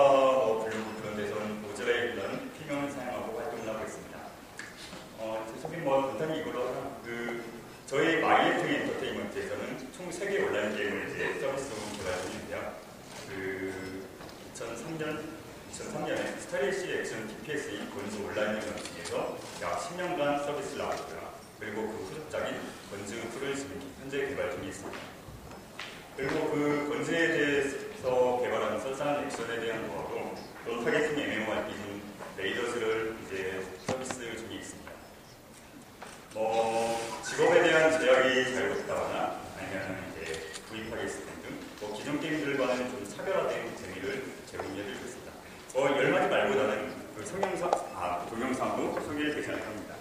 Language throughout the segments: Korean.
블로그 그런 데서는 모즈라이라는 필명을 사용하고 활동을 하고 있습니다. 소개 간단히 이걸로 하나. 저희 마이애프리 엔터테인먼트에서는 총 3개 온라인 게임을 이제 서비스로 개발 중인데요. 2003년에 스타일리시 액션 DPS의 건즈 온라인 영역에서 약 10년간 서비스를 하고있고요. 그리고 그 후속작인 건즈2를 지금 현재 개발 중에 있습니다. 그리고 그 건즈에 대해서 개발한 설사한 액션에 대한 거하고 론타겟팅 MMORPG인 레이더즈를 이제 서비스 중에 있습니다. 직업에 대한 제약이 잘 없다거나 아니면 이제 구입하기 있을 등 기존 게임들과는 좀 차별화된 재미를 제공해드리고 있습니다. 10마디 말보다는 동영상도 소개를 대신할 겁니다.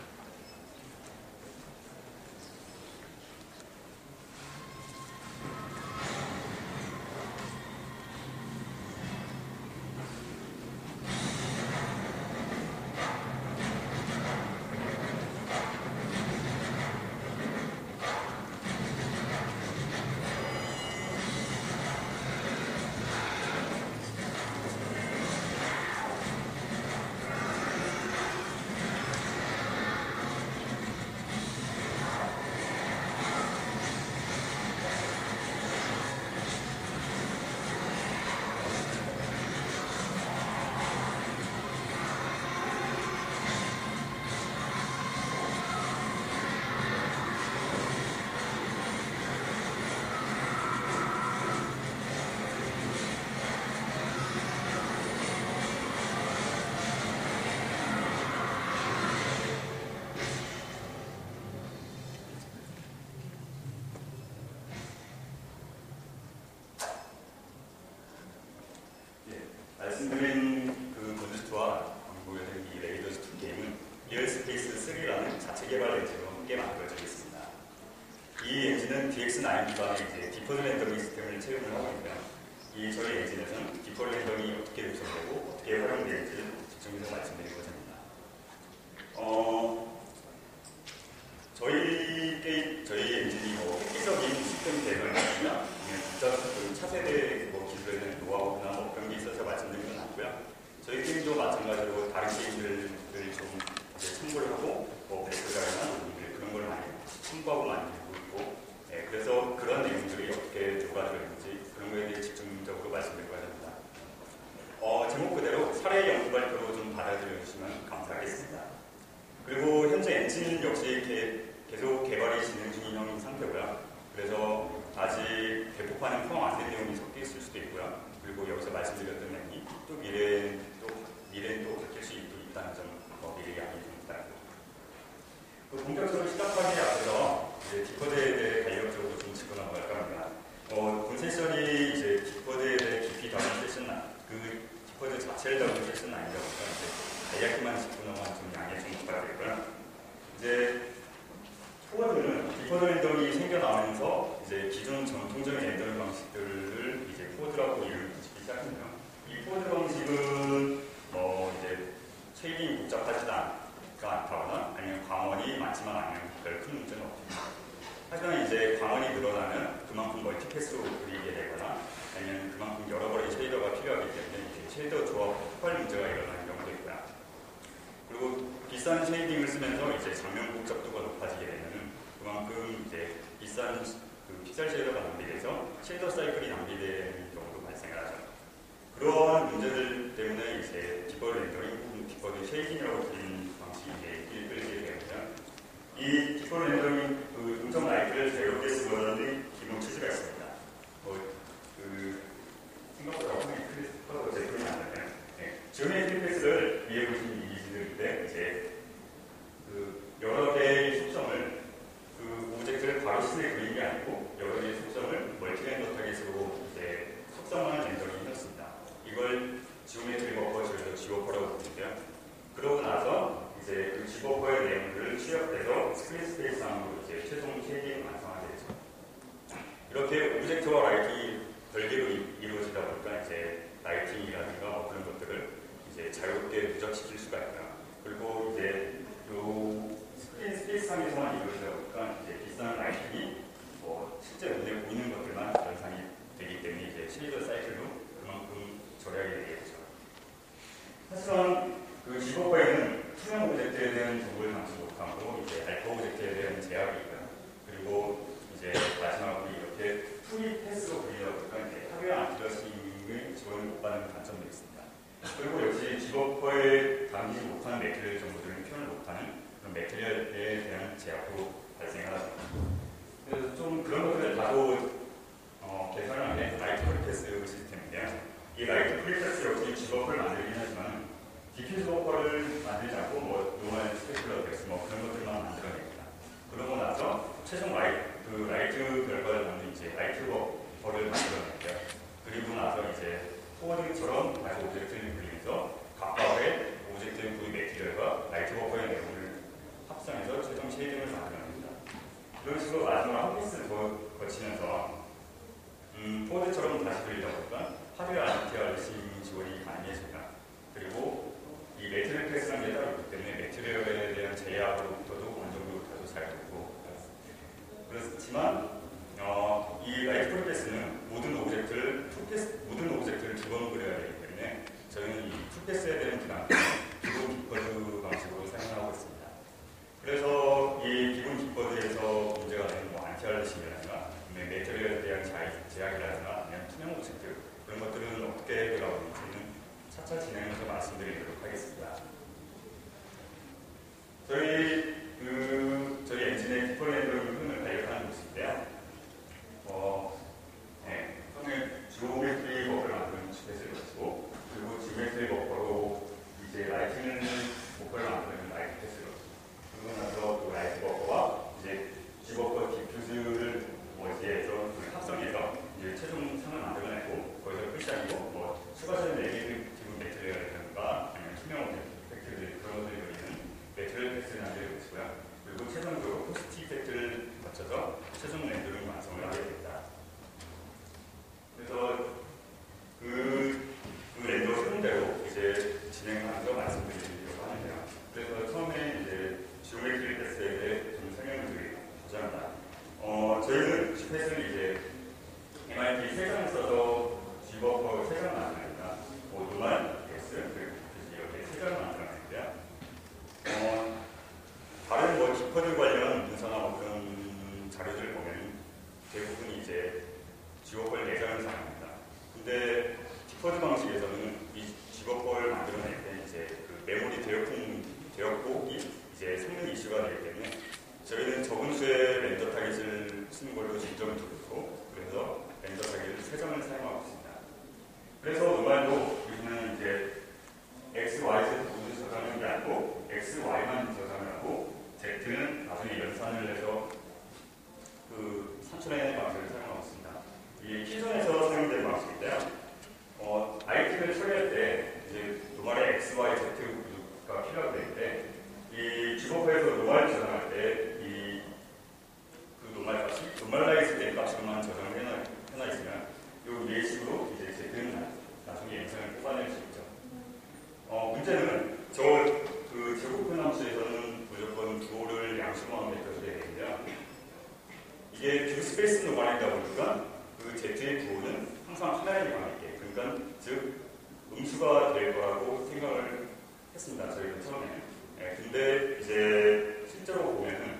말씀드린 건즈2와 보여드린 이 레이더즈2 게임은 리얼스페이스 3라는 자체 개발 엔진으로 함께 만들어져 있습니다. 이 엔진은 DX9 기반의 이제 디폴트 랜더밍 시스템을 채용을 하고 있고요. 저희 엔진에서는 디폴트 랜더밍이 어떻게 구성되고 어떻게 활용되는지를 집중해서 말씀드릴 것입니다. 저희 엔진이 획기적인 시스템 개발이나 차세대 기술에는 노하우나 그런 게 있어서 말씀드리는 건 아니고요. 저희 게임도 마찬가지로 다른 게임들을 좀 참고를 하고 베스트가이나 그런 걸 많이 참고하고 만들고 있고, 그래서 그런 내용들이 어떻게 녹아들었는지 그런 거에 대해 집중적으로 말씀드리고자 합니다. 제목 그대로 사례 연구 발표로 좀 받아들여 주시면 감사하겠습니다. 그리고 현재 엔진 역시 계속 개발이 진행 중인 상태고요. 그래서 아직 대폭판은 포함 안 된 내용이 섞여 있을 수도 있고요. 그리고 여기서 말씀드렸던 내용이 또 미래엔 또 바뀔 수 있다는 점 미리 양해 좀 부탁드립니다. 본격적으로 시작하기에 앞서서 디코드에 대해 간략적으로 좀 짚고 넘어갈까 합니다. 본 세션이 이제 디코드에 대해 깊이 다룬 세션, 디코드 자체를 다룬 세션은 아니다 보니까 간략히만 짚고 넘어가는 좀 양해 좀 부탁드리고요. 디코드 렌더링이 생겨나면서 기존 전통적인 렌더링 방식들을 코드라고 이름을 붙이기 시작했네요. 이 코드 방식은 쉐이딩이 복잡하지가 않다거나 아니면 광원이 많지만 않으면 별 큰 문제는 없습니다. 하지만 광원이 늘어나면 그만큼 멀티패스로 그리게 되거나 아니면 그만큼 여러 번의 쉐이더가 필요하기 때문에 쉐이더 조합 폭발 문제가 일어나는 경우도 있고요. 그리고 비싼 쉐이딩을 쓰면서 장면 복잡도가 높아지게 되면 그만큼 비싼 픽셀 쉐이더가 낭비돼서 쉐이더 사이클이 낭비되는 경우도 발생하죠. 그러한 문제들 때문에 디폴트 렌더링 혹은 디폴트 쉐이딩이라고 불리는 방식이 일끌게 되고요. 이 디폴트 렌더링 음성 라이트를 자유롭게 쓰고는 기본 취지가 있습니다. 생각보다 컴퓨터 제품이 안 나요. 지오메트리 패스를 위에 보시는 이미지들인데 여러 개의 속성을 오브젝트를 바로 신에 그리는 게 아니고 여러 개의 속성을 멀티렌더 타겟으로 속성화한 렌더링이었습니다. 이걸 지오메트리 버퍼, 저희도 지버퍼라고 부르는데요. 그러고 나서 그 지버퍼의 내용들을 취합해서 스크린 스페이스상으로 최종 쉐이딩을 완성하게 되죠. 이렇게 오브젝트와 라이팅이 별개로 이루어지다 보니까 라이팅이라든가 그런 것들을 자유롭게 누적시킬 수가 있고요. 그리고 스크린 스페이스상에서만 이루어지다 보니까 비싼 라이팅이 실제 눈에 보이는 것들만 연상이 되기 때문에 쉐이더 사이클도 그만큼 절약이 되겠죠. 못하는 매트리얼 정보들은 표현을 못하는 그런 매트리얼에 대한 제약도 발생하죠. 그래서 좀 그런 것들을 다도 개선한 게 라이트 프리패스 시스템인데요. 이 라이트 프리패스 역시 Gbuffer를 만들긴 하지만 디퓨즈 버퍼를 만들지 않고 뭐 노멀 스페셜러 덱스 뭐 그런 것들만 만들어냅니다. 그러고 나서 최종 라이트 결과를 받는 이제 라이트 버퍼를 만들어냈고요. 그리고 나서 이제 포워드처럼 다시 오브젝트를 굴리면서 각각의 오브젝트의 구의 매트리얼과 라이트 버퍼의 내용을 합성해서 최종 쉐이딩을 만들어냅니다. 이런 식으로 마지막 한 피스를 거치면서 포워드처럼 다시 그리다 보니까 하드웨어 안티알리싱 지원이 가능해집니다. 그리고 이 매트리얼 패스라는 게 따로 있기 때문에 매트리얼에 대한 제약으로부터도 어느 정도 다소 잘 되고 그렇지만 이 라이트 프리패스는 모든 오브젝트를 두 번 그려야 되기 때문에 저희는 이 투패스에 대한 기반 기본 깃버드 방식으로 사용하고 있습니다. 그래서 이 기본 깃버드에서 문제가 되는 뭐 안티알리싱이라든가 매트리얼에 대한 제약이라든가 아니면 투명 오브젝트 그런 것들은 어떻게 해결하고 있는지는 차차 진행해서 말씀드리도록 하겠습니다. 저희 엔진의 디폴 렌더링 흐름을 발견하는 곳인데요. 처음에 지오메트리 버퍼를 만드는 칩셋을 거치고 그리고 지오메트리 버퍼로 이제 라이트닝 버퍼를 만드는 라이트 패스를 그러고 나서 또 라이트 버퍼와 이제 Gbuffer 디퓨즈를 머지해서 합성해서 이제 최종 상을 만들어내고 거기서 끝이 아니고 뭐 추가적인 네게티브 매트리얼이라든가 아니면 투명 팩트들 그런 것들이 그리는 매트리얼 패스를 만들고 있고요. 그리고 최종적으로 포스티 팩트를 거쳐서 최종 렌더링 완성을 하게 됩니다. 그래서 그 렌더 흐름대로 이제 진행하면서 말씀드리려고 하는데요. 그래서 처음에 이제 지오메트리 패스에 대해 좀 설명을 드리고자 합니다. 저희는 G패스를 이제 MIT 3장을 써서 Gbuffer 3장을 만들어냅니다. 노멀, X, 그리고 이렇게 3장을 만들어냈고요. 다른 뭐 디퍼드 관련 문서나 뭐 그런 자료들을 보면 대부분이 이제 Gbuffer 4장을 사용합니다. 근데 디퍼드 방식에서는 이 Gbuffer를 만들어낼 때 이제 그 메모리 대역폭이 이제 성능 이슈가 되기 때문에 저희는 적은 수의 렌더 타깃을 쓰는 걸로 중점을 두고 있고 그래서 렌더 타깃을 3장을 사용하고 있습니다. 그래서 노멀도 우리는 이제 X, Y, Z 모두 저장하는 게 아니고 X, Y만 저장을 하고 Z는 나중에 연산을 해서 그 산출해내는 방식을 사용하고 있습니다. 이게 기존에서 사용되는 방식인데요. 아이템을 처리할 때 이제 노멀의 X, Y, Z가 필요하게 되는데 이 Gbuffer에서 노멀 저장할 때 그 노멀 값이 노멀라이즈 된 값으로만 저장을 해놔 있으면 이 예식으로 이제 Z는 나중에 영상을 뽑아낼 수 있죠. 문제는 그 제곱근 함수에서는 무조건 부호를 양수만 맺어줘야 되는데요. 이게 뷰 스페이스 노멀이다 보니까 그 Z의 부호는 항상 하나에 관하게 그러니까 즉 음수가 될 거라고 생각을 했습니다. 저희는 처음에. 근데 이제 실제로 보면은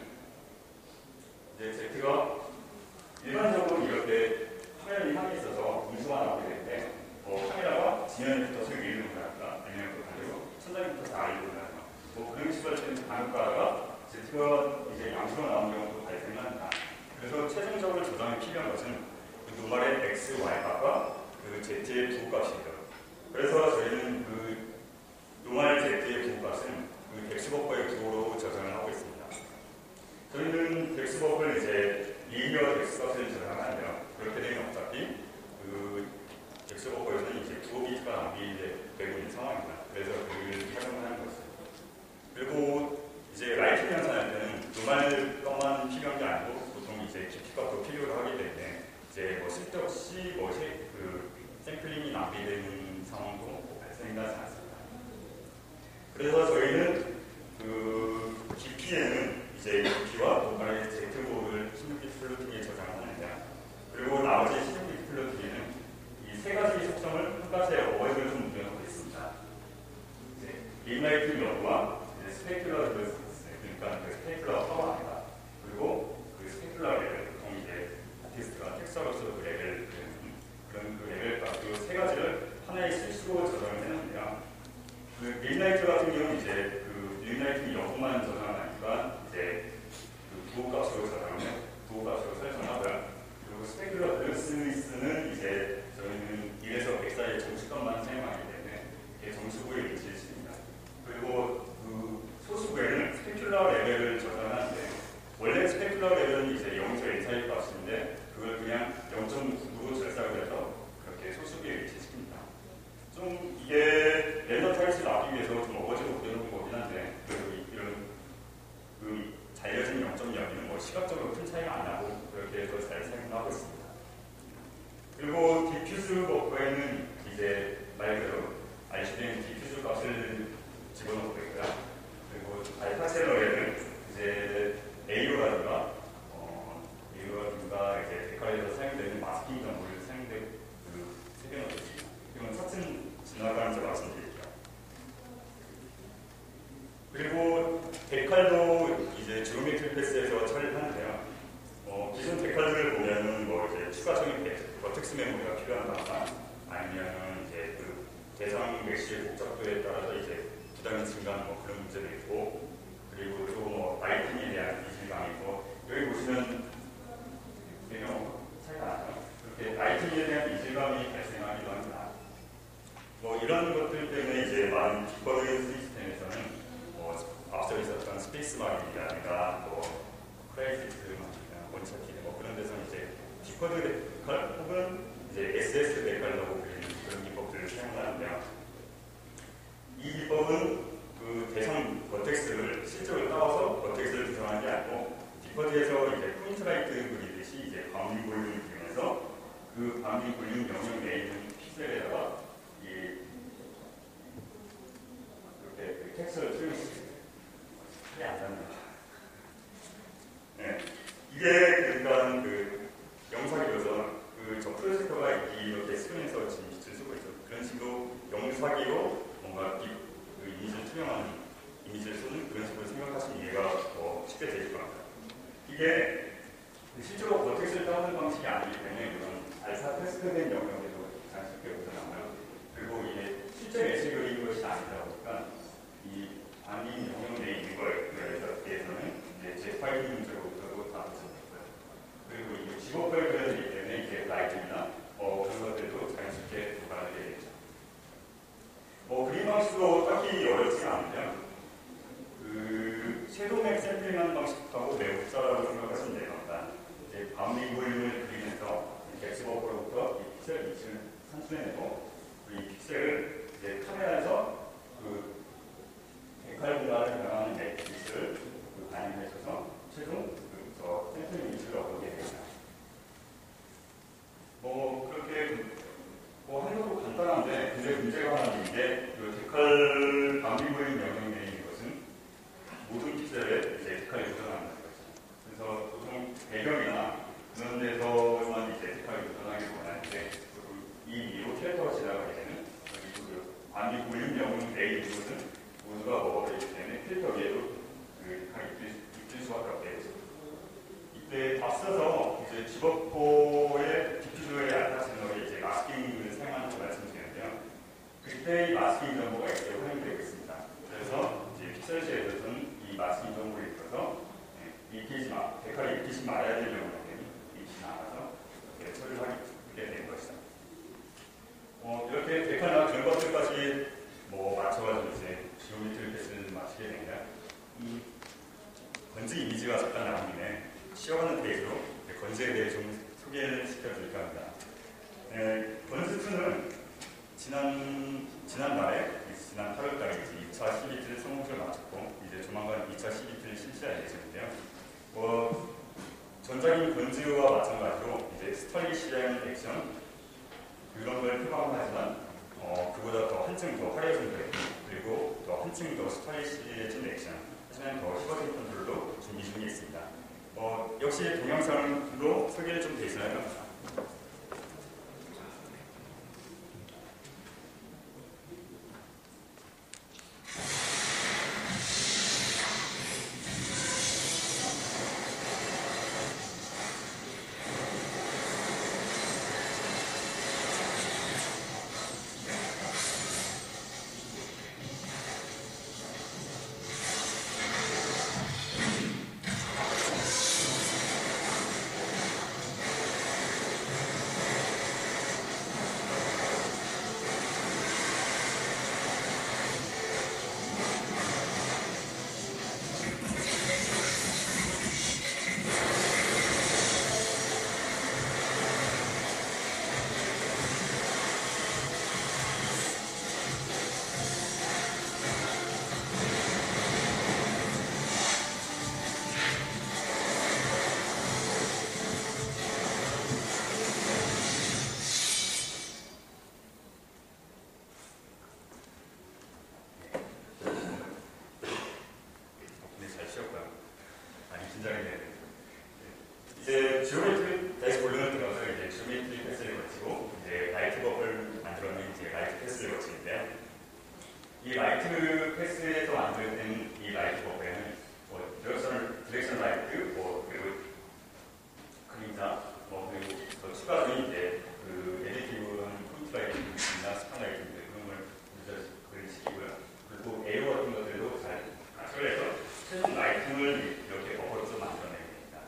이제 Z가 일반적으로 이럴 때 화면이 향해 있어서 음수가 나오게 되는데 카메라가 지면부터 저기 위로 나갈까 아니면 또 반대로 천장부터 아래로 나갈까 그런 식으로 할 때는 간혹가다가 Z가 이제 양수로 나오는 경우도 발생합니다. 그래서 최종적으로 저장이 필요한 것은 그 노멀의 X, Y값과 그 Z의 부호값이죠. 그래서 저희는 그 노멀 Z의 부호값은 그 덱스버퍼의 부호로 저장을 하고 있습니다. 저희는 덱스버퍼를 이제 리니어 덱스값을 저장하는데요. 그렇게 되면 어차피 그 덱스버퍼에서는 이제 부호 비트가 낭비되고 있는 상황입니다. 그래서 그걸 활용하는 것입니다. 그리고 이제 라이팅 연산할 때는 노멀 것만 필요한 게 아니고 보통 이제 깊이값도 필요로 하기 때문에 이제 뭐 쓸데없이 그 샘플링이 낭비되는 상황도 발생하지 않습니다. 그래서 저희는 그 깊이에는 이제 깊이와 노멀의 Z보호를 16비트 플로팅에 저장하는데 그리고 나머지 16비트 플로팅에는 이 세 가지 속성을 한 가지의 어워드를 좀 운영하고 있습니다. 인라이팅 여부와 스페이큘러 그러니까 그 스페이큘러 파워입니다. 그리고 그 스페이큘러 레벨 보통 이제 아티스트가 텍스처로서 그 레벨을 그런 그 레벨 값 그 세 가지를 하나의 실수로 저장을 해놓는데요. 그 릴라이트 같은 경우는 이제 그 릴라이트 영어만 저장하니까 이제 그 부호값으로 저장하면 부호값으로 설정하고요. 그리고 스페큘러 밸런스는 이제 저희는 1에서 100 사이의 정수값만 사용하기 때문에 이게 정수구의 위치를 씁니다. 그리고 그 소수구에는 스페큘러 레벨을 저장하는데 원래 스페큘러 레벨은 이제 0에서 n 사이 값인데 그걸 그냥 0.9로 절삭을 해서 그렇게 소수구에 위치시킵니다. 좀 이게 랜덤 타겟을 나기 위해서 좀 어거지로 그려놓은 거긴 한데 그래도 이런 그 잘려진 0.0은 뭐 시각적으로 큰 차이가 안 나고 그렇게 해서 잘 사용하고 있습니다. 그리고 디퓨즈 버퍼에는 이제 말 그대로 RCD는 디퓨즈 값을 집어넣고 있고요. 그리고 알파 셀러에는 이제 A로라든가 이제 데칼에서 사용되는 마스킹 정보를 새겨넣고 있습니다. 이건 차츰 지나가면서 말씀드릴게요. 그리고 데칼도 이제 지오메트리 패스에서 처리를 하는데요. 기존 데칼들을 보면은 뭐 이제 추가적인 버텍스 메모리가 필요하다거나 아니면은 이제 그 대상 메시의 복잡도에 따라서 이제 부담이 증가하는 뭐 그런 문제도 있고, 그리고 또 뭐 라이팅에 대한 이질감이 있고, 여기 보시면 배경 차이가 나죠. 그렇게 라이팅에 대한 이질감이 발생하기도 합니다. 뭐 이런 것들 때문에 이제 많은 디코드 시스템에서는 뭐 앞서 있었던 스페이스 마킹이라든가 뭐 크라이시스 원차키 뭐 그런 데서 이제 디코드 데칼 혹은 이제 SS 데칼이라고 불리는 그런 기법들을 사용하는데요. 이 기법은 그 대상 버텍스를 실제로 따와서 버텍스를 구성하는 게 아니고 디코드에서 이제 포인트라이트 그리듯이 이제 바운딩 볼륨을 이용해서 그 바운딩 볼륨 영역 내에 있는 픽셀에다가 이렇게 그 텍스트를 투영시킵니다. 이게 안 잡니다. 네. 이게 그러니까 그 영사기로서 저 프로젝터가 이렇게 스크린에서 지금 빛을 쓰고 있죠. 그런 식으로 영사기로 뭔가 그 이미지를 투영하는 이미지를 쏘는 그런 식으로 생각하시면 이해가 더 쉽게 되실 겁니다. 이게 실제로 버텍스를 따오는 방식이 아니기 때문에 이런 알파 테스트된 영역에도 가장 쉽게 우선하고요. 그리고 이게 실제 매체 그리는 것이 아니다 보니까 이 아닌 영역 내에 있는 거에 대해서는 이제 제 파일 문제로부터도 다 붙여졌고요. 그리고 이 직업 파일 그려지기 때문에 이게 라이팅이나 그런 것들도 자연스럽게 도달하게 되겠죠. 그림 방식도 딱히 어렵지가 않은데요. 그 섀도우맥 샘플링하는 방식하고 매우 흡사하다고 생각하시면 돼요. 이제 바운딩 볼륨을 그리면서 엑스버퍼로부터 이 픽셀 위치를 산출해내고 이 픽셀을 이제 카메라에서 그 데칼 공간을 변화하는 매트릭스를 반영해줘서 최종 저 샘플 위치를 얻게 됩니다. 그렇게 한국도 간단한데 근데 문제가 하나 있는 게 그 데칼 바운딩 볼륨 영역 내에 있는 것은 모든 픽셀에 이제 데칼이 조정하는 거죠. 그래서 보통 배경이나 그런 데서만 이제 데칼이 조정하기 원하는데 이 위로 캐릭터가 지나가게 되는 그 바운딩 볼륨 영역 내에 있는 것은 모두가 먹어버리기 때문에 필터 위에도 그 데칼이 입힐 수밖에 없게 되죠. 이때 앞서서 이제 집어포의 디퓨저의 알파 채널에 이제 마스킹을 사용하는 걸 말씀드렸는데요. 그때 이 마스킹 정보가 이제 활용되고 있습니다. 그래서 이제 픽셀시에서는 이 마스킹 정보를 입혀서 데칼이 입히지 말아야 될 경우에는 입히지 않아서 이렇게 처리를 하게 된 것이다. 이렇게 데칼이나 그런 것들까지 맞춰가지고 이제 지오메트리 패스를 마치게 되면 이 건즈 이미지가 잠깐 나온 김에 쉬어가는 페이지로 건즈에 대해 좀 소개를 시켜드릴까 합니다. 건즈2는 지난달에 지난 8월달에 2차 CBT를 성공적으로 마쳤고 이제 조만간 2차 CBT를 실시할 예정인데요. 전작인 건즈와 마찬가지로 이제 스토리 실행 액션 그런 걸 표방하지만 그보다 더 한층 더 화려해진 그래픽 그리고 더 한층 더 스타일리시해진 액션 하지만 더 희박적인 컨트롤도 준비 중에 있습니다. 역시 동영상으로 소개를 좀 대신할 겁니다. 이 라이트 패스에서 만들어낸 이 라이트 버프에는 뭐 디렉션 라이트, 뭐 그리고 그림자, 뭐 그리고 더 추가로 이제 그 에디티브한 포인트 라이팅이나 스판 라이팅 그런 걸 시키고요. 그리고 에어 같은 것들도 잘 맞춰서 최종 라이팅을 이렇게 버퍼로서 만들어내게 됩니다.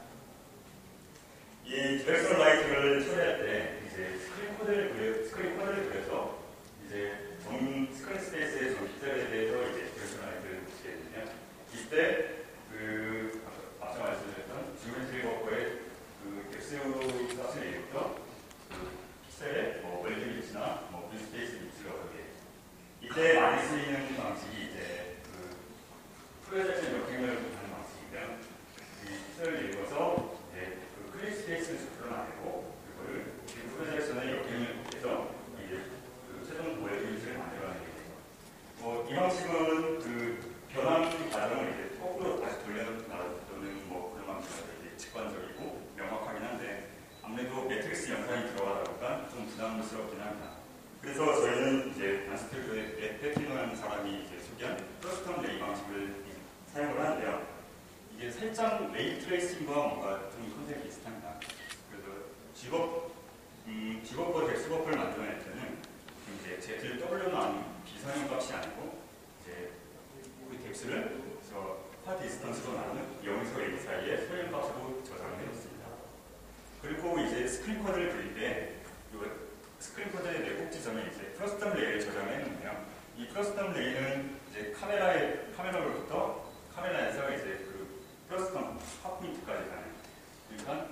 이 디렉션 라이팅을 처리할 때 이제 스크린 코드를 그려서 이제 스크린 스페이스의 정 픽셀에 대해서 이제 디렉션 라이팅을 붙이게 되면 이때 그 앞서 말씀드렸던 지오메트리 버퍼의 그 엑스로 값을 내리부터 그 픽셀의 뭐 월드 위치나 뭐 뷰 스페이스 위치를 얻게. 이때 많이 쓰이는 방식이 이제 그 프로젝션 역행을 하는 방식인데요. 이 픽셀을 읽어서 이제 그 클릭 스페이스를 수표를 만들고 그거를 프로젝션의 역행을 해서 이제 그 최종 월드 위치를 만들어내게 돼요. 이 방식은 그 변환 과정을 이제 거꾸로 다시 돌려놓는 뭐 그런 방식으로 이제 직관적이고 명확하긴 한데 아무래도 매트릭스 영상이 들어가다 보니까 좀 부담스럽긴 합니다. 그래서 저희는 이제 단스필드에 패팅하는 사람이 이제 소개한 커스텀 레이 방식을 사용을 하는데요. 이게 살짝 레이 트레이싱과 뭔가 좀 컨셉이 비슷합니다. 그래서 G버퍼, 덱스버퍼를 만들어낼 때는 이제 ZW는 비선형 값이 아니고 이제 우리 덱스를 파 디스턴스로 나누는 0에서 A 사이의 소형 값으로 저장을 해놓습니다. 그리고 이제 스크린 코드를 그릴 때 스크린 코드의 내곡 지점에 이제 커스텀 레이를 저장을 해놓으면 이 커스텀 레이는 이제 카메라로부터 카메라에서 이제 그 커스텀 핫포인트까지 가는 그러니까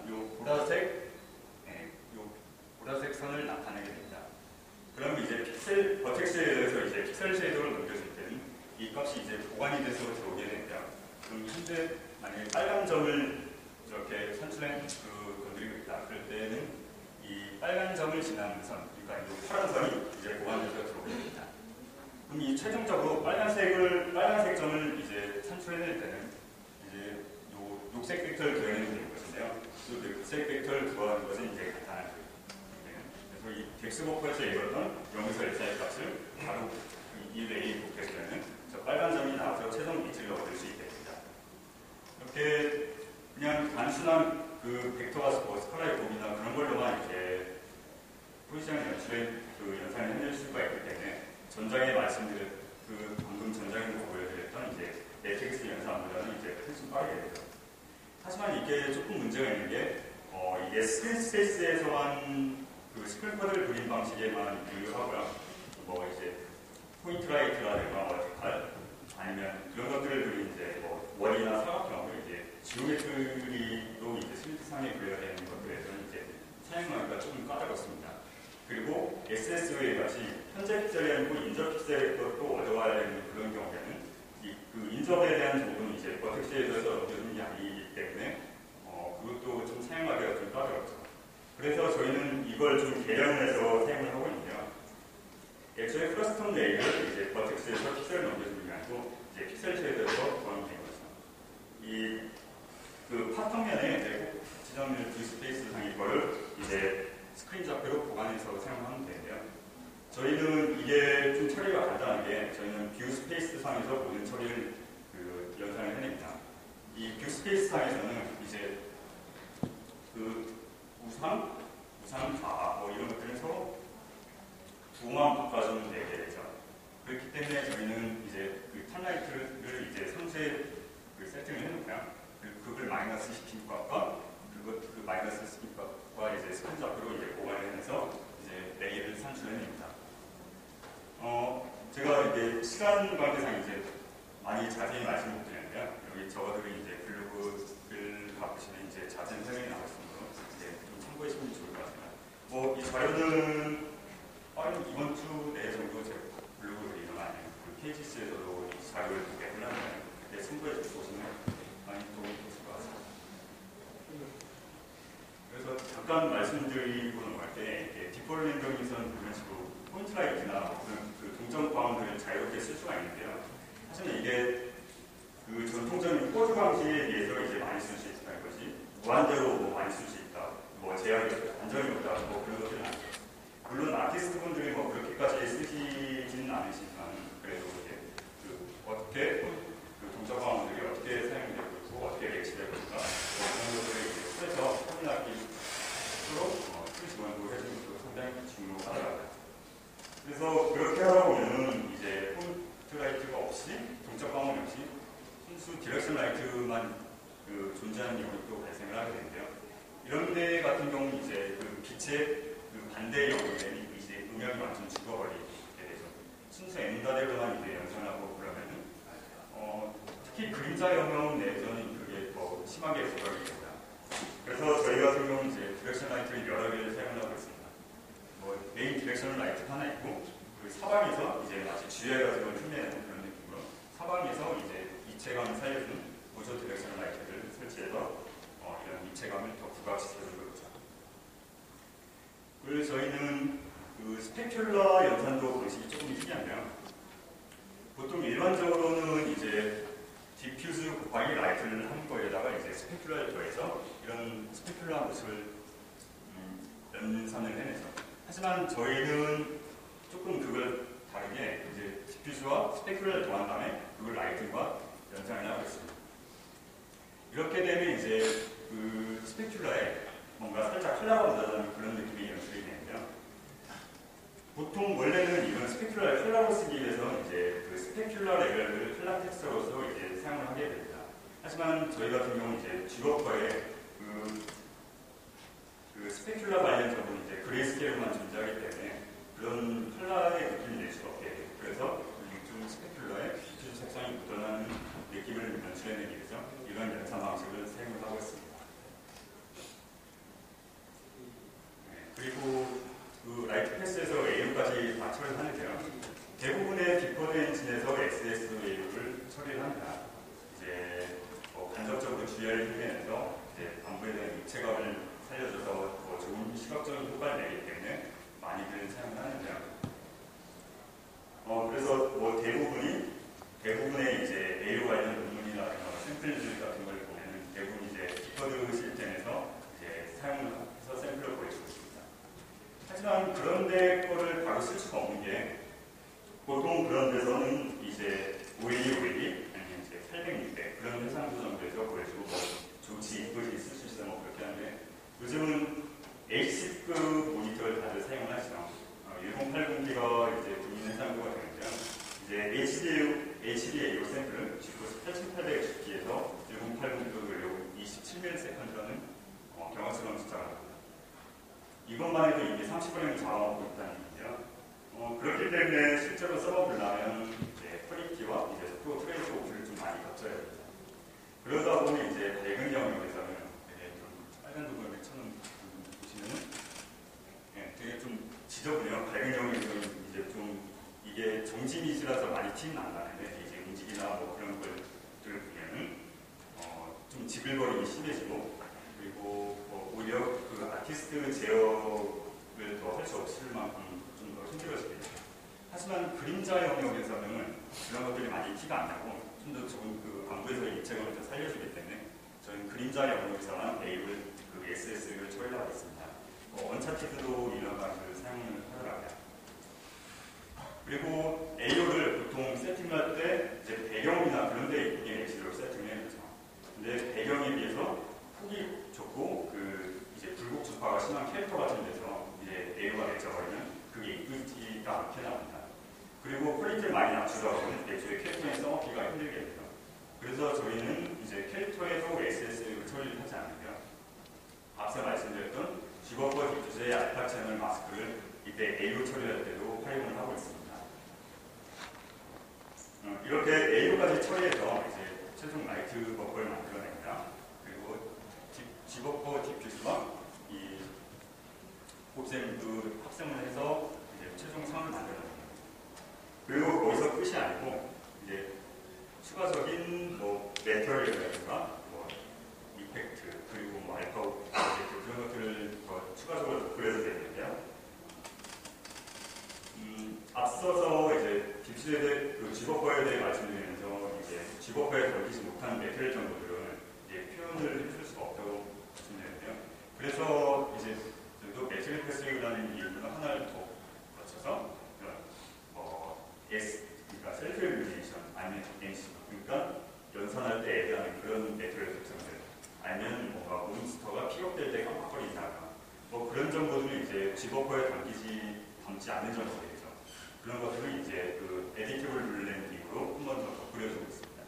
보라색 선을 나타내게 됩니다. 그럼 이제 버텍스에서 이제 픽셀 쉐이더를 넘겨줄 때는 이 값이 이제 보관이 돼서 들어오게 됩니다. 그럼 현재 만약에 빨간 점을 이렇게 선출해 건드리고 있다. 그럴 때는 이 빨간 점을 지나는 선, 그러니까 이 파란 선이 이제 보관돼서 들어오게 됩니다. 그럼 이 최종적으로 빨간색 점을 이제 산출해낼 때는 이제 요 녹색 벡터를 구현해내면 되는 것인데요. 그 녹색 벡터를 구하는 것은 이제 간단한 거예요. 그래서 이 덱스버퍼에서 읽었던 0에서 1사의 값을 바로 이 레이 복했을 저 빨간 점이 나와서 최종 위치를 얻을 수 있게 됩니다. 이렇게 그냥 단순한 그 벡터가 스컬라의 곱이나 그런 걸로만 이렇게 포지션 연출의 그 연산을 해낼 수가 있기 때문에 전장에 말씀드린 방금 전장에서 보여드렸던 이제 매트릭스 연산보다는 이제 훨씬 빠르게 되죠. 하지만 이게 조금 문제가 있는 게 이게 스크린 스페이스에서만 그 스크린 코드를 그린 방식에만 유효하고요. 뭐 이제 포인트 라이트라든가 뭐 데칼 아니면 그런 것들을 그린 이제 뭐 원이나 사각형을 이제 지오메트리로 이제 스미트상에 그려야 되는 것들에서는 이제 사용하기가 조금 까다롭습니다. 그리고 SSOA 같이 현재 픽셀이 아니고 인접 픽셀의 것도 얻어와야 되는 그런 경우에는 그 인접에 대한 부분은 이제 버텍스에서 얻어주는 게 아니기 때문에 그것도 좀 사용하기가 좀 까다롭죠. 그래서 저희는 이걸 좀 개량해서 사용을 하고 있는데요. 애초에 커스텀 레이를 이제 버텍스에서 픽셀을 넘겨주는 게 아니고 이제 픽셀 쉐이더에서 구하면 되는 거죠. 그 파통면에 내곡 지점을 뷰 스페이스 상의 거를 이제 스크린 좌표로 보관해서 사용하면 되는데요. 저희는 이게 좀 처리가 간단한 게 저희는 뷰 스페이스 상에서 모든 처리를 연산을 해냅니다. 이 뷰 스페이스 상에서는 이제 그 우상, 좌 뭐 이런 것들은 서로 두만 바꿔주면 되게 되죠. 그렇기 때문에 저희는 이제 그 탑라이트를 이제 상세 세팅을 해놓고요. 그걸 마이너스 시킨 값과 그 마이너스 시킨 값과 이제 스크린 좌표로 이제 보관을 해서 이제 레이를 산출해냅니다. 제가 이제 시간 관계상 이제 많이 자세히 말씀 못 드렸는데요. 여기 저들이 이제 블로그를 가보시면 이제 자세한 설명이 나와 있으므로 이제 좀 참고해주시면 좋을 것 같습니다. 이 자료는 이번 주 내 정도 제 블로그를 일어나면 KGC에서도 자료를 보게 하려면 그때 참고해 주시면 많이 도움이 되실 것 같습니다. 그래서 잠깐 말씀드리고 넘어갈 때 딥볼 렌더링에서는 그런 식으로 포인트 라이트나 그 동전 바운드를 자유롭게 쓸 수가 있는데요. 하지만 이게 그 전통적인 코드 방식에 비해서 이제 많이 쓸 수 있다는 것이 무한대로 뭐 많이 쓸 수 있다, 뭐 제약이 안정이 없다, 뭐 그런 것들은 아니죠. 물론 아티스트 분들이 뭐 그렇게까지 쓰시지는 않으시지만 그래도 이제 어떻게 그 동적 방어들이 어떻게 사용되고 있고 어떻게 배치되고 있는가 그런 것들을 이제 풀에서 확인하기 풀 지원도 해주는 것도 상당히 중요하더라고요. 그래서 그렇게 하다 보면은 이제 폰트 라이트가 없이 동적 방어 역시 순수 디렉션 라이트만 그 존재하는 경우도 또 발생을 하게 되는데요. 이런 데 같은 경우는 이제 그 빛의 그 반대 영역에 이제 음영이 완전 죽어버리게 되죠. 순수 엔다대로만 이제 연산하고 그러면은 특히 그림자 영역 내에서는 그게 더 심하게 부각이 됩니다. 그래서 저희 같은 경우는 이제 디렉션 라이트를 여러 개를 사용하고 있습니다. 뭐 메인 디렉션 라이트 하나 있고 그 사방에서 이제 마치 주에 같은 걸 흉내내는 그런 느낌으로 사방에서 이제 입체감을 살려주는 보조 디렉션 라이트를 설치해서 이런 입체감을 더 부각시켜주는 거죠. 그리고 저희는 그 스페큘러 연산도 방식이 조금 특이한데요. 보통 일반적으로는 이제 디퓨즈 곱하기 라이트를 한 거에다가 이제 스페큘러를 더해서 이런 스페큘러한 모습을 연산을 해내죠. 하지만 저희는 조금 그걸 다르게 이제 디퓨즈와 스페큘러를 더한 다음에 그걸 라이트와 연산을 하고 있습니다. 이렇게 되면 이제 그 스페큘러에 뭔가 살짝 컬러가 묻어나는 그런 느낌이 연출이 되는데요. 보통 원래는 이런 스페큘러를 컬러로 쓰기 위해서 이제 그 스페큘러 레벨을 컬러 텍스처로서 이제 사용을 하게 됩니다. 하지만 저희 같은 경우는 이제 쥐버퍼에 그 스페큘러 관련적으로 이제 그레이스케일만 존재하기 때문에 그런 컬러의 느낌을 낼 수가 없게 돼요. 그래서 좀 스페큘러에 디퓨즈 색상이 묻어나는 느낌을 연출해내기 위해서 이런 연산 방식을 사용을 하고 있습니다. 그리고 그 라이트 패스에서 AU까지 다 처리를 하는데요. 대부분의 디코드 엔진에서 SSAU를 처리를 합니다. 이제 간접적으로 GR을 흉내내서 반부에 대한 입체감을 살려줘서 더 좋은 시각적인 효과를 내기 때문에 많이들 사용을 하는데요. 그래서 뭐 대부분의 이제 AU 관련 논문이나 샘플들 같은 걸 보면은 대부분 이제 디코드 시스템에서 이제 사용해서 샘플을 보여주고 있습니다. 하지만 그런데 거를 바로 쓸 수가 없는 게 보통 그런 데서는 이제 512, 아니면 이제 806대 그런 해상 조정도에서 보여주고 뭐 좋지 이쁘지 쓸 수 있어 뭐 그렇게 하는데 요즘은 H급 모니터를 다들 사용을 하시죠. 1080p가 이제 국민 해상도가 되는데요. 이제 HDAO 샘플을 GeForce 8800X에서 1080p로 돌려고 27ms라는 경악스러운 숫자가 나옵니다. 이것만 해도 이미 30분의 잡아먹고 있다는 얘기인데요. 그렇기 때문에 실제로 써보려면 이제 퀄리티와 이제 속도 트레이스 오프를 좀 많이 갖춰야 됩니다. 그러다 보면 이제 밝은 영역에서는 좀 빨간 부분을 보시면은 되게 좀 지저분해요. 밝은 영역에서는 이제 좀 이게 정지미지라서 많이 티는 안 나는데 이제 움직이나 뭐 그런 것들을 보면은 좀 지글거림이 심해지고 그리고 오히려 그 아티스트 제어를 더 할 수 없을 만큼 좀 더 힘들어지겠죠. 하지만 그림자 영역에서는 그런 것들이 많이 티가 안 나고 좀 더 좋은 그 안구에서 입체감을 더 살려주기 때문에 저희는 그림자 영역에서만 AU를 그 SS를 처리하고 있습니다. 언차티드도 이런 방식을 사용을 하더라고요. 그리고 AU를 보통 세팅할 때 이제 배경이나 그런 데 이쁘게 예시로 세팅을 해야죠. 근데 배경에 비해서 폭이 좁고 그 이제 굴곡 주파가 심한 캐릭터 같은 데서 이제 AU가 맺혀버리면 그게 이쁘지가 않게 나옵니다. 그리고 퀄리티를 많이 낮추다 보면 애초에 캐릭터에 써먹기가 힘들게 돼요. 그래서 저희는 이제 캐릭터에도 SS를 처리를 하지 않고요. 앞서 말씀드렸던 쥐버퍼 디퓨즈의 알파 채널 마스크를 이때 AU 처리할 때도 활용을 하고 있습니다. 이렇게 AU까지 처리해서 이제 최종 라이트 버퍼를 만들어냅니다. 그리고 쥐버퍼 디퓨즈와 이 곱셈 합성을 해서 이제 최종 상을 만들어냅니다. 그리고 거기서 끝이 아니고 이제 추가적인 뭐 매터리얼이라든가 뭐 이펙트 그리고 뭐 알파 오브젝트 그런 것들을 더 추가적으로 업그레이드 되는데요. 앞서서 이제 딥스에 대해 그 쥐버퍼에 대해 말씀드리면서 이제 쥐버퍼에 걸리지 못한 매트리얼 정보들은 이제 표현을 해줄 수가 없다고 말씀드렸는데요. 그래서 이제 또 매트리얼 패스라는 이유는 하나를 더 거쳐서 그러니까 셀프 일루미네이션 아니면 MC, 그러니까 연산할 때 애매하는 그런 매트리얼 특성들, 아니면 뭔가 몬스터가 픽업될 때 깜빡거린다거나 뭐 그런 정보들은 이제 G버퍼에 담지 않는 정보들이죠. 그런 것들은 이제 그 에디티블 블렌딩으로 한 번 더 덧그려주고 있습니다.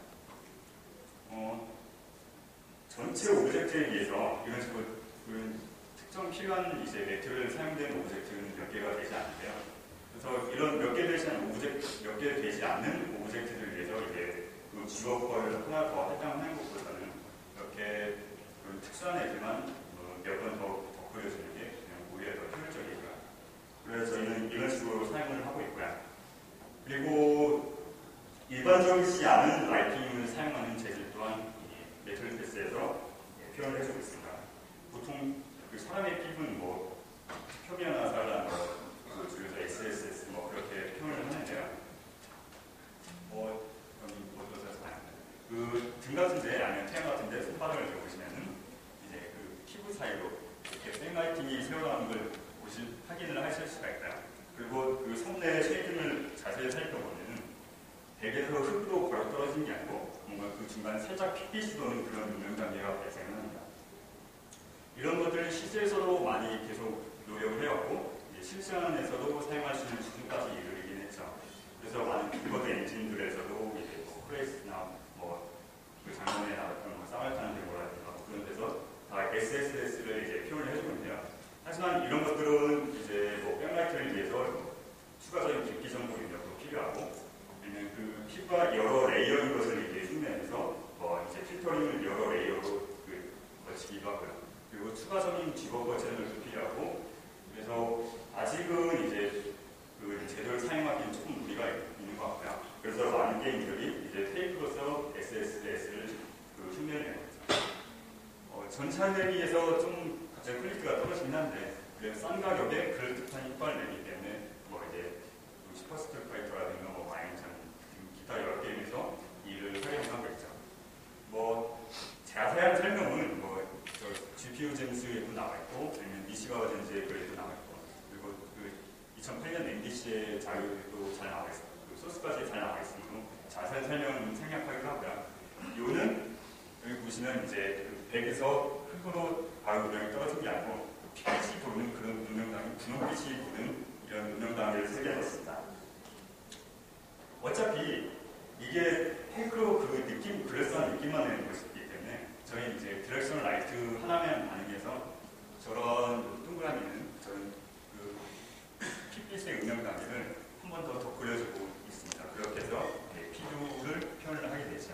전체 오브젝트에 비해서 이런 식으로 특정 필요한 이제 매트리얼 사용된 오브젝트는 몇 개가 되지 않는데요. 그래서 이런 몇 개 되지 않는 오브젝트들을 위해서 이제 그 G버퍼를 하나 더 할당하는 것보다는 이렇게 특수한 애들만 몇 번 더 덧그려주는 게 그냥 오히려 더 효율적이고요. 그래서 저희는 이런 식으로 사용을 하고 있고요. 그리고 일반적이지 않은 라이팅을 사용하는 재질 또한 매트리얼 패스에서 표현을 해주고 있습니다. 보통 그 사람의 피부는 뭐 표면 화살이라는 거 줄여서 SSS 뭐 그렇게 표현을 하는데요. 등 같은데 아니면 태양 같은데 손바닥을 대보시면은 이제 그 피부 사이로 이렇게 백라이팅이 새어나오는 걸 확인을 하실 수가 있다. 그리고 그 손의 쉐이킹을 자세히 살펴보면은 백에서 흙도 바로 떨어진 게 아니고 뭔가 그 중간에 살짝 핏빛이 도는 그런 음영 단계가 발생을 합니다. 이런 것들을 실제에서도 많이 계속 노력을 해왔고 실시간에서도 사용할 수 있는 수준까지 이르긴 했죠. 그래서 많은 빌보드 엔진들에서도 이제 뭐 크레이스나 그 작년에 나왔던 사말타는 데모라든가 그런 데서 다 SSS를 이제 표현을 해주고 있는데요. 하지만 이런 것들은 이제 뭐 백라이트를 위해서 추가적인 깊이 정보 입력도 필요하고, 아니면 그 피부가 여러 레이어인 것을 이제 흉내내서 이제 필터링을 여러 레이어로 거치기도 하고요. 그리고 추가적인 G버퍼 채널도 필요하고, 그래서 아직은 이제 그 제도를 사용하기는 조금 무리가 있는 것 같고요. 그래서 많은 게임들이 이제 테이프로서 SSS를 흉내내는 거죠. 전차에 비해서 좀 갑자기 퀄리티가 떨어지긴 한데, 그래서 싼 가격에 그럴듯한 효과를 내기 때문에 이제 슈퍼스트 파이터라든가 마인전 기타 여러 게임에서 이를 활용하고 있죠. 자세한 설명은 GPU 잼스에도 나와 있고, 아니면 니시가와 젠즈의 글에도 나와 있고, 그리고 2008년 MDC의 자료도 잘 나와 있어요. 소스까지 잘 나와 있으므로 자세한 설명은 생략하기로 하고요. 요는 여기 보시면 이제 백에서 흙으로 바로 음영이 떨어진 게 아니고 핏빛이 도는 그런 음영단위, 분홍빛이 도는 이런 음영단위를 새겨놨습니다. 어차피 이게 탱크로 그럴싸한 느낌만 내는 것이기 때문에 저희 이제 디렉션 라이트 하나만 반응해서 저런 동그라미는 저런 핏빛의 음영 단위를 한 번 더 그려주고 있습니다. 그렇게 해서 피부를 표현을 하게 되죠.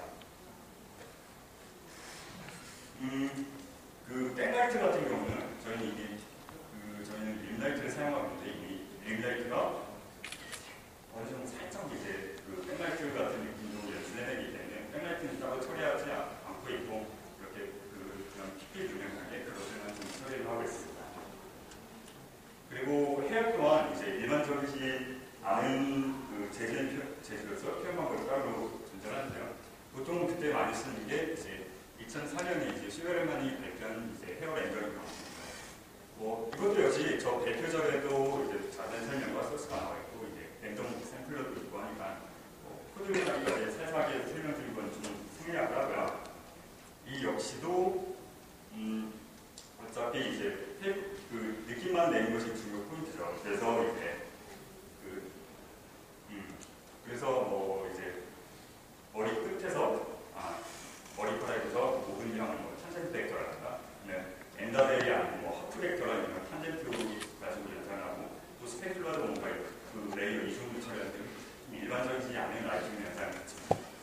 그 백라이트 같은 경우는 저희는 림라이트를 사용하고 있는데, 이미 림라이트가 어느 정도 살짝 이제 백라이트 같은 느낌도 연출해내기 때문에 백라이트는 따로 처리하지 않고 있고, 이렇게 그런 핏빛 음영하게 그것들만 좀 처리를 하고 있습니다. 그리고 헤어 또한 이제 일반적이지 않은 재질로서 표현 방법을 따로 존재하는데요. 보통 그때 많이 쓰는 게 이제 2004년에 이제 슈베르만이 발표한 이제 헤어 렌더링 방법입니다. 이것도 역시 저 발표절에도 이제 자세한 설명과 소스가 나와 있고, 이제 랜덤 샘플러도 있고 하니까 코드를 살살하게 설명드린 건 좀 생략을 하고요. 이 역시도 어차피 이제 느낌만 내는 것이 중요 포인트죠. 그래서 이제 이제 머리 끝에서 머리카락에서 모든 향을 탄젠트 벡터라든가, 엔다벨이 아닌 하프 벡터라든가 탄젠트 가지고 연산하고, 또 스페‌큘라도 뭔가 레이어 이중을 처리하는 일반적이지 않은 라이팅 연산을 했죠.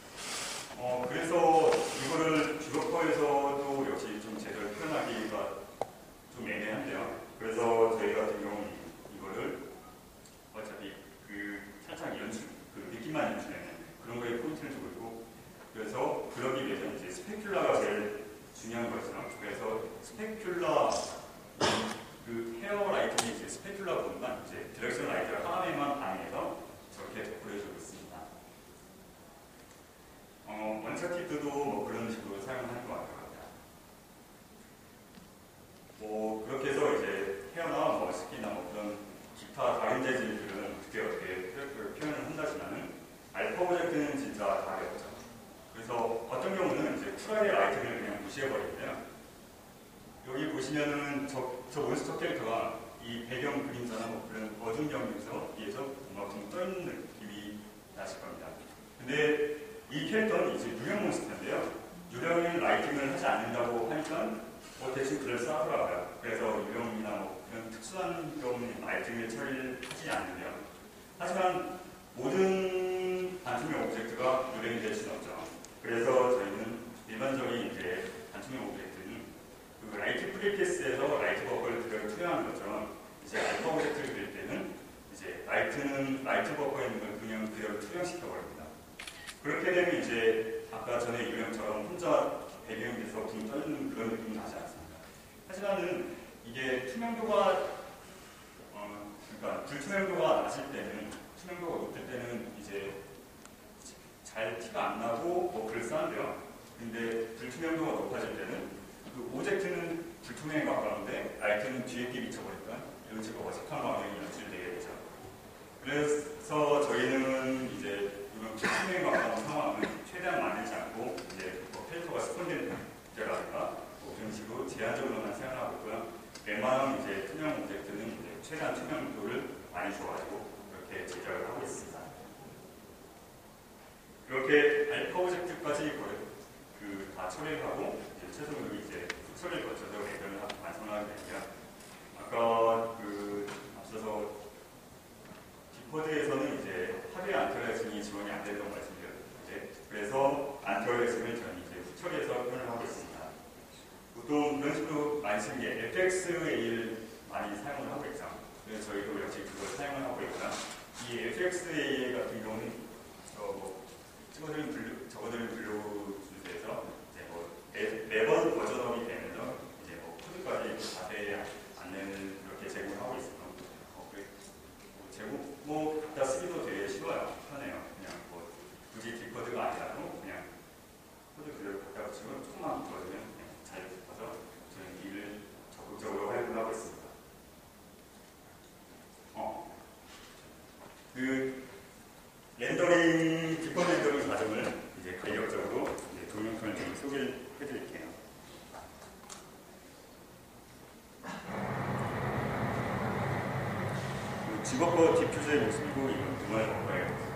그래서 이거를 G버퍼에서도 역시 좀 제대로 표현하기가 좀 애매한데요. 그래서 저희 같은 경우는 이거를 어차피 살짝 느낌만 연출하는 그런 거에 포인트를 주고 있고, 그래서 그러기 위해서 이제 스페큘라가 제일 중요한 거죠. 그래서 스페큘라 헤어 라이팅이 이제 스페큘라 부분만 이제 디렉션 라이트를 하나에만 반응해서 저렇게 보여주고 있습니다. 원차티드도 그런 식으로 사용하는 것 같아요. 그렇게 해서 이제 헤어나 스킨이나 그런 기타 다른 재질들은 어떻게 표현을 한다지만은 알파 마다 답이 없죠. 그래서 어떤 경우는 이제 쿨하게 라이팅을 그냥 무시해버리고요. 여기 보시면은 저 몬스터 캐릭터가 이 배경 그림자나 뭐 그런 어두운 경우에서 위에서 뭔가 좀 떠있는 느낌이 나실 겁니다. 근데 이 캐릭터는 이제 유령 몬스터인데요. 유령은 라이팅을 하지 않는다고 하니까 대충 그럴싸하더라고요. 그래서 유령이나 뭐 그런 특수한 경우는 라이팅을 처리하지 않는데요. 하지만 모든 단투명 오브젝트가 유령이 될 수는 없죠. 그래서 저희는 일반적인 이제 단투명 오브젝트는 그 라이트 프리패스에서 라이트 버퍼를 그대로 투영하는 것처럼 이제 알파 오브젝트를 그릴 때는 이제 라이트 버퍼에 있는 걸 그냥 그대로 투영시켜 버립니다. 그렇게 되면 이제 아까 전에 유령처럼 혼자 배경에서 붕 떠있는 그런 느낌이 나지 않습니다. 하지만은 이게 투명도가 그러니까 불투명도가 낮을 때는 투명도가 높을 때는 이제 잘 티가 안 나고 뭐 그럴싸한데요. 근데 불투명도가 높아질 때는 그 오브젝트는 불투명에 가까운데 라이트는 뒤에 게 미쳐버리니까 이런 식으로 어색한 광경이 연출되게 되죠. 그래서 저희는 이제 이런 불투명에 가까운 상황은 최대한 만들지 않고 이제 뭐 필터가 스폰된 문제라든가 뭐 그런 식으로 제한적으로만 생각하고 있고요. 웬만하면 이제 투명 오브젝트는 이제 최대한 투명도를 많이 줘가지고 그렇게 제작을 하고 있습니다. 그렇게 알파 오브젝트까지 다 처리를 하고 최종적으로 이제 처리를 거쳐서 배경을 완성하게 되고요. 아까 앞서서 디코드에서는 이제 하드웨어 안티어리즘이 지원이 안 된다고 말씀드렸는데 그래서 안티어리즘을 저는 이제 후처리해서 표현을 하고 있습니다. 보통 그런 식으로 많이 쓰는 게 FXA를 많이 사용을 하고 있죠. 그래서 저희도 역시 그걸 사용을 하고 있고요. 이 FXA 같은 경우는 적어드린 블루 주제에서 이제 뭐 매번 버전업이 되면서 이제 뭐 코드까지 자세히 안내를 이렇게 제공하고 있어서 갖다 쓰기도 되게 쉬워요. 편해요. 그냥 뭐 굳이 뒷코드가 아니라도 그냥 코드 그대로 갖다 붙이고 조금만 붙어주면 잘 붙어서 저희 일을 적극적으로 활용을 하고 있습니다. 뒷코드 렌더링 과정을 이제 간략적으로 동영상을 좀 소개를 해드릴게요. 집어퍼 디퓨저의 모습이고 이건 정말 버퍼의 모습입니다.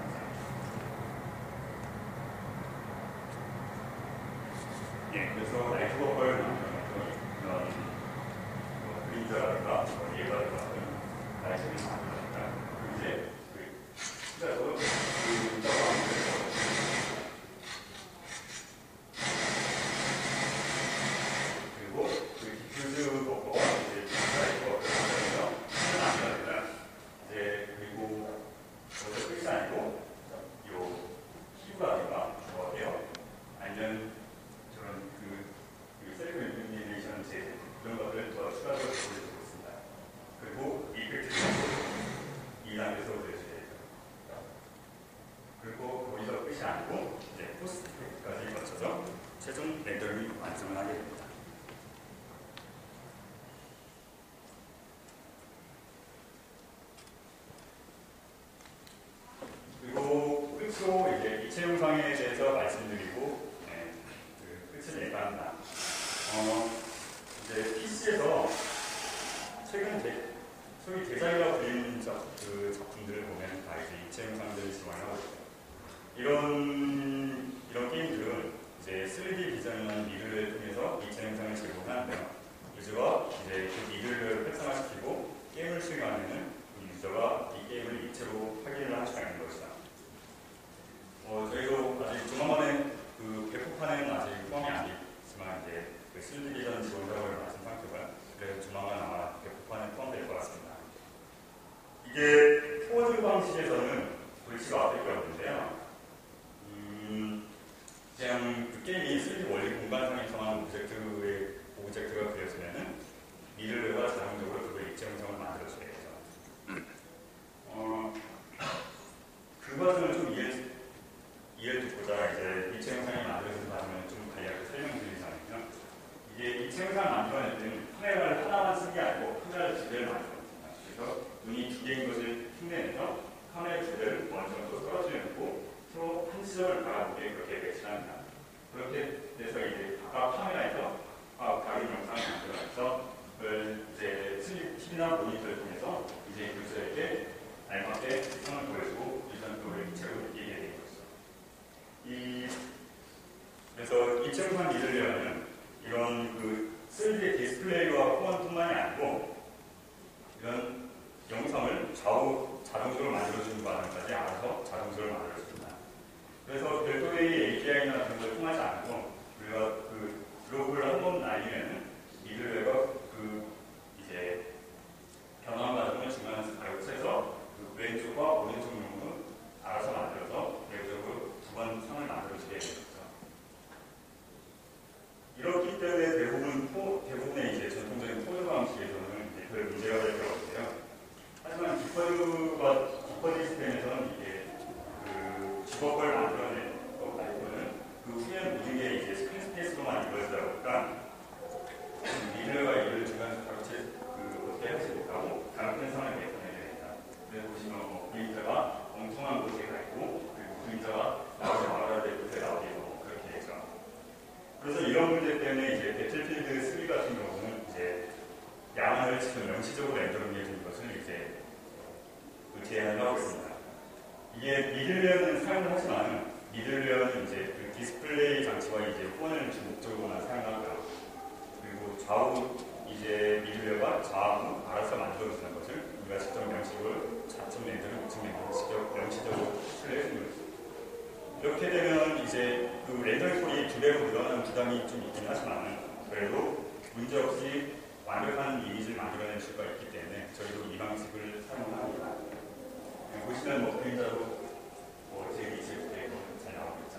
그래서 라이트 버퍼를 그런 그림자라든가 예가라든가 라이트를 만들어니까 이제 숫자로 그리고 디퓨즈 버퍼가 이제 라이트 버퍼에서 만들어집니다. 그리고 먼저 끝이 아니고 요 키브라든가 어때요? 아니면 저런 셀프 일루미네이션 제 그런 것들을 더 추가적으로 보여주고 있습니다. 그리고 이펙트도 2단계에서 보여주셔야 돼요. 그리고 거기서 끝이 아니고 이제 포스트 이펙트까지 거쳐서 최종 렌더링이 완성을 하게 됩니다. 그리고 끝으로 이제 이체 영상에 대해서 말씀드리고 끝을 내갑니다. 이제 PC에서 최근 소위 대작이라고 불리는 작품들을 보면 다 이제 이체 영상들을 지원하고 있어요. 이런 게임들은 이제 3D 디자인이나 미르를 통해서 이체 영상을 제공하는데요. 유저가 이제 그 미르를 활성화시키고 게임을 수행하면은 유저가 이 게임을 이체로 확인을 할 수가 있는 것이다. 저희도 아직 조만간에 배포판에는 아직 포함이 안 돼 있지만 이제 3D 디자인 지원작업을 마친 상태고요. 그래서 조만간 아마 배포판에 포함될 것 같습니다. 이게 포워드 방식에서는 불치가 앞에 거였는데요. 그냥 그 게임이 3D 원리 공간상에서만 오브젝트가 그려지면은 미르가 자동적으로 그걸 입체 형성을 만들어줘야 되죠. 그 과정을 좀 이해를 돕고자 이제 입체 형상이 만들어진 과정을 좀 간략하게 설명드리자면요. 이게 입체 형상을 만들어낼 때는 카메라를 하나만 쓴 게 아니고 카메라를 두 개를 만들어줍니다. 그래서 눈이 두 개인 것을 흉내내서 카메라 두 개를 먼저 또 떨어뜨려 놓고 서로 한 시점을 바라보게 그렇게 배치합니다. 그렇게 돼서 이제 각각 카메라에서 다른 영상을 만들어서 이제 TV나 모니터를 통해서 이제 유저에게 알맞게 시선을 보여주고 유전도를 입체로 느끼게 되는 거죠. 그래서 입체로만 믿으려면 이런 그 3D 디스플레이와 호환뿐만이 아니고 이런 영상을 좌우 자동적으로 만들어주는 과정까지 알아서 자동적으로 만들어줍니다. 그래서 별도의 API나 그런 걸 통하지 않고 우리가 그 글로브를 한번 날리면 미들웨어가 그 이제 변환 과정을 중간에서 가로채서 그 왼쪽과 오른쪽 놈으로 알아서 만들어서 내부적으로 두 번 상을 만들어주게 됩니다. 이렇기 때문에 대부분의 이제 전통적인 코드 방식에서는 이제 별 문제가 될 필요가 없는데요. 하지만 디퍼디 시스템에서는 이게 그 주법을 만들어낸 거는 그 후에 모든 게 이제 스크린 스페이스로만 이루어지다 보니까 미들과 이를 중간에서 가로채 어떻게 할지 못하고 다른 상을 내보내야 됩니다. 그래서 보시면 그림자가 엉뚱한 곳에 가 있고 그리고 그림자가 나오지 말아야 될 곳에 나오게 그렇게 되죠. 그래서 이런 문제 때문에 이제 배틀필드 3 같은 경우는 이제 양을 지금 명시적으로 렌더링해 주는 것을 이제 제안을 하고 있습니다. 이게 미들웨어는 사용을 하지만 미들웨어는 이제 그 디스플레이 장치와 이제 후원을 주 목적으로만 사용하고요. 그리고 좌우 이제 미들웨어가 좌우 알아서 만들어주는 것을 우리가 직접 명시적으로 좌측 렌더링, 우측 렌더링 직접 명시적으로 처리해주는 거죠. 이렇게 되면 이제 그 렌더링 콜이 두 배로 늘어나는 부담이 좀 있긴 하지만 그래도 문제없이 완벽한 이미지를 만들어낼 수가 있기 때문에 저희도 이 방식을 사용합니다. 보시면 그림자로 제 위치에 잘 나오고 있죠.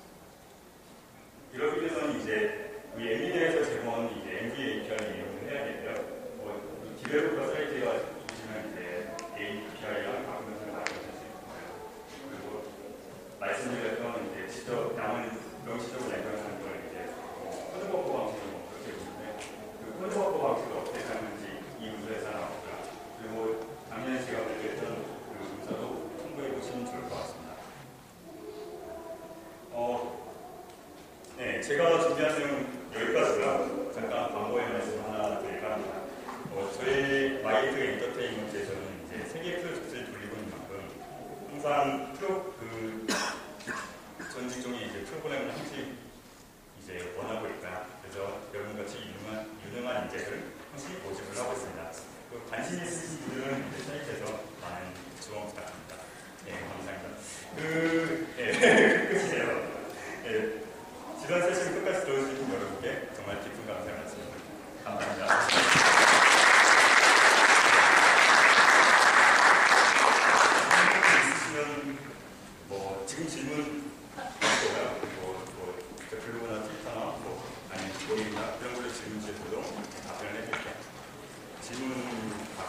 이렇게 돼서는 이제 우리 엔비디아에서 제공하는 이제 NVIDIA API를 이용을 해야겠고요. 디벨로퍼 사이트가 보시면 이제 API랑 바꾸면서 만들어줄 수 있고요. 그리고 말씀드렸던 이제 직접 양을 명시적으로 렌더링하는 걸 이제 코드버퍼 방식으로 그렇게 보는데 그 코드버퍼 방식을 어떻게 하는지 이 문서에서 나오고요. 그리고 작년에 제가 발표했던 문서도 참고해 보시면 좋을 것 같습니다. 네, 제가 준비한 내용 여기까지고요. 잠깐 광고의 말씀 하나 드릴까 합니다. 저희 마이트 엔터테인먼트에서는 이제 세계 프로젝트를 돌리고 있는 만큼 항상 전 직종이 이제 프로그램을 항상 이제 원하고 있다. 그래서 여러분같이 유능한 인재를 항상 모집을 하고 있습니다. 관심 있으신 분들은 사이트에서 많은 지원 부탁드립니다. 네, 감사합니다. 끝이에요. 네, 지난 세션 끝까지 들어주신 여러분께 정말 깊은 감사의 말씀을 감사합니다. 있으시면 지금 질문 있고요. 블로그나 트위터나 아니면 블로그나 그런 걸로 질문 주셔도 답변을 해드릴게요. 질문